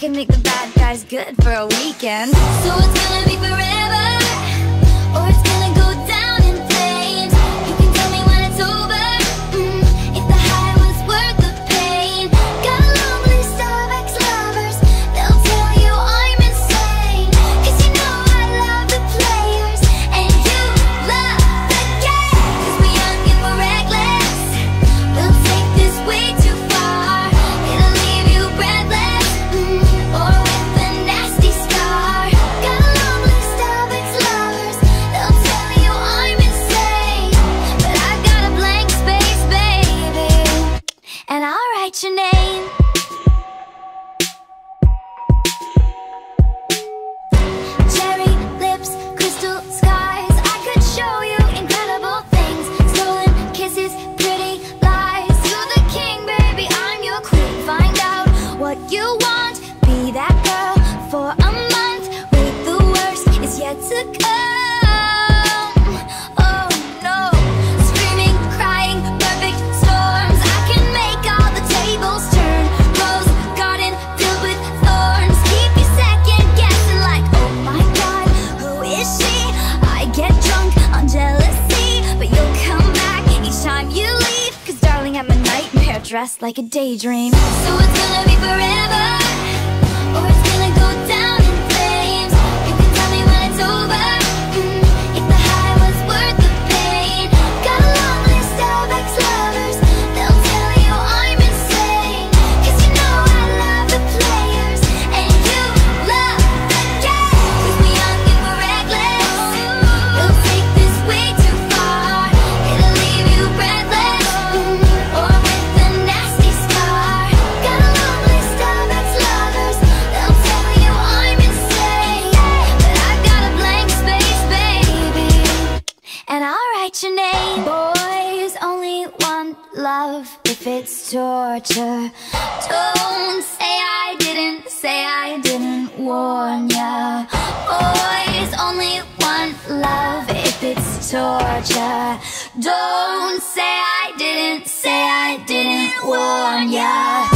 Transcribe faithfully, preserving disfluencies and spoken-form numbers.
can make the bad guys good for a weekend. So it's gonna be forever, or it's gonna go down in flames. You can tell me when it's over, mm, if the high was worth the pain. Got a long list of ex-lovers, they'll tell you I'm insane. Cause you know I love the players, and you love the game. Cause we're young and we're reckless, we'll take this way too far. It'll leave you breathless, mm, or with a nasty scar. Got a long list of ex-lovers, they'll tell you I'm insane. But I've got a blank space, baby, and I'll write your name. Cherry lips, crystal skies, I could show you incredible things. Stolen kisses, pretty lies. You're the king, baby, I'm your queen. Find out what you want, be that girl for a month. Wait, the worst is yet to come. Oh no, screaming, crying, perfect storms. I can make all the tables turn. Rose garden filled with thorns. Keep you second guessing like, oh my god, who is she? I get drunk on jealousy, but you'll come back each time you leave. Cause darling, I'm a nightmare dressed like a daydream. So it's gonna be forever, or it's gonna go down in flames. You can tell me when it's over, mm, if the high was worth the pain. Got a long list of ex-lovers, they'll tell you I'm insane. Cause you know I love the players, and you love the game. Cause we're young and we're reckless, we'll take this way too far. It'll leave you breathless, mm, or with a nasty scar. Got a long list of ex-lovers, they'll tell you I'm insane. But I've got a blank space, baby, and I'll write your name. Boys only want love if it's torture. Don't say I didn't, say I didn't warn ya. Boys only want love if it's torture. Don't say I didn't, say I didn't warn ya.